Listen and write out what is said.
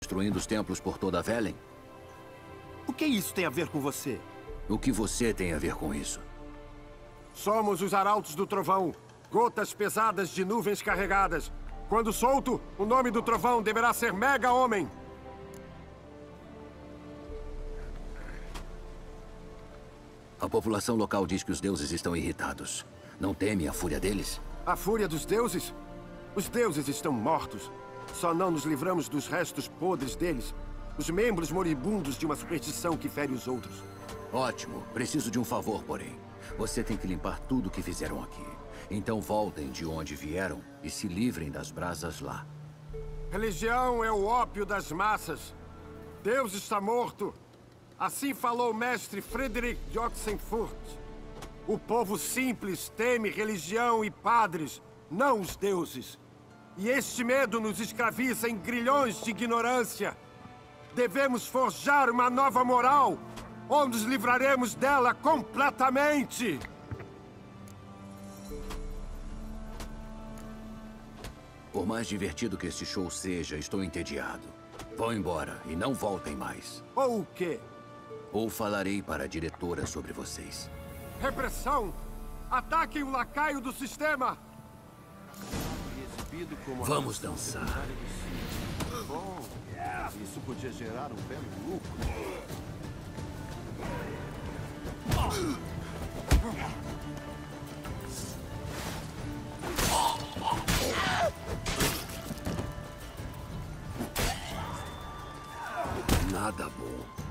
destruindo os templos por toda a Velen? O que isso tem a ver com você? O que você tem a ver com isso? Somos os Arautos do Trovão. Gotas pesadas de nuvens carregadas. Quando solto, o nome do trovão deverá ser Mega Homem. A população local diz que os deuses estão irritados. Não teme a fúria deles? A fúria dos deuses? Os deuses estão mortos. Só não nos livramos dos restos podres deles. Os membros moribundos de uma superstição que fere os outros. Ótimo. Preciso de um favor, porém. Você tem que limpar tudo o que fizeram aqui. Então voltem de onde vieram e se livrem das brasas lá. Religião é o ópio das massas. Deus está morto. Assim falou o mestre Friedrich de Oxenfurt. O povo simples teme religião e padres, não os deuses. E este medo nos escraviza em grilhões de ignorância. Devemos forjar uma nova moral, ou nos livraremos dela completamente. Por mais divertido que este show seja, estou entediado. Vão embora e não voltem mais. Ou o quê? Ou falarei para a diretora sobre vocês. Repressão! Ataquem o lacaio do sistema! Vamos dançar. Bom, isso podia gerar um belo lucro. Nada bom.